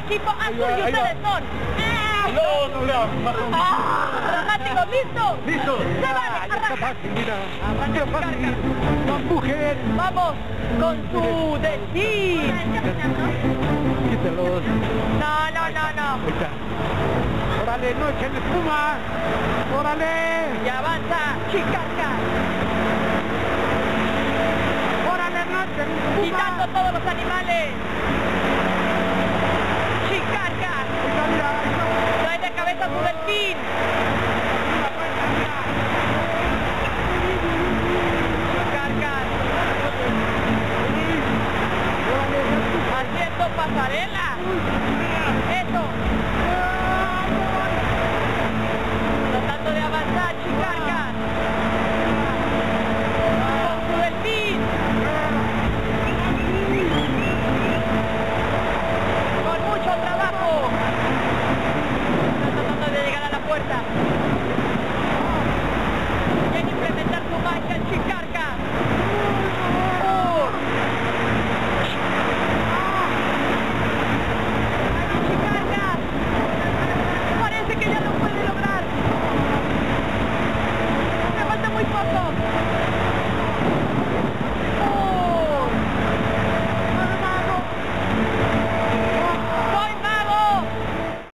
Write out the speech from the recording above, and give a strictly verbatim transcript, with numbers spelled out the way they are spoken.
equipo azul y ustedes son... Los Blancos. ¡Ah! ¡Dramático! ¿Listo? ¡Listo! ¡Se vale! Ah, ya está ¡Arranca! fácil, mira. Arranca Qué su fácil. carga. No empujen. Vamos con su decir. Quítelos. No, no, no, no. Ahí está. Órale, no echen espuma. Órale. Y avanza Chicarca, Órale, no echen espuma. quitando todos los animales. Chicarca Mira, mira, ahí está. trae de cabeza su delfín.